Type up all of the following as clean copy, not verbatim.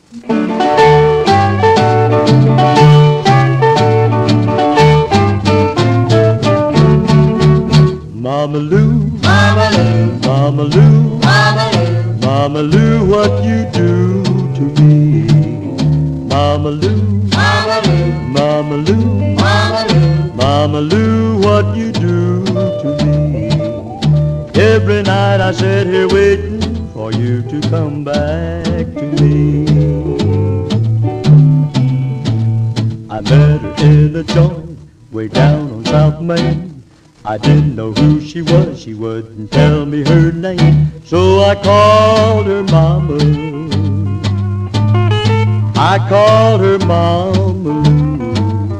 Mama Lou, Mama Lou, Mama Lou, Mama Lou, Mama Lou, what you do to me? Mama Lou, Mama Lou, Mama Lou, Mama Lou, Mama Lou, what you do to me? Every night I sit here waiting for you to come back to me. I met her in a joint way down on South Main. I didn't know who she was, she wouldn't tell me her name, so I called her Mama. I called her Mama Lou.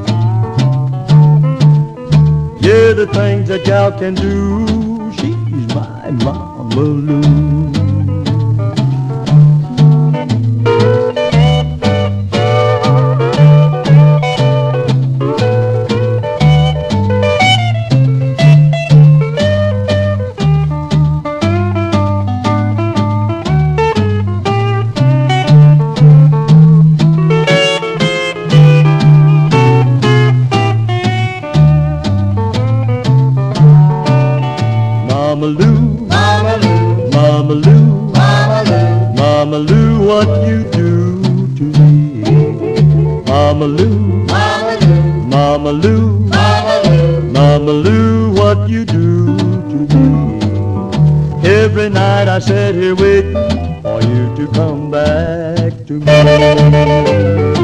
Yeah, the things that gal can do, she's my Mama Lou. Mama Lou, Mama Lou, Mama Lou, Mama Lou, Mama Lou, what you do to me? Mama Lou, Mama Lou, Mama Lou, Mama Lou, Mama Lou, what you do to me? Every night I sit here waiting for you to come back to me.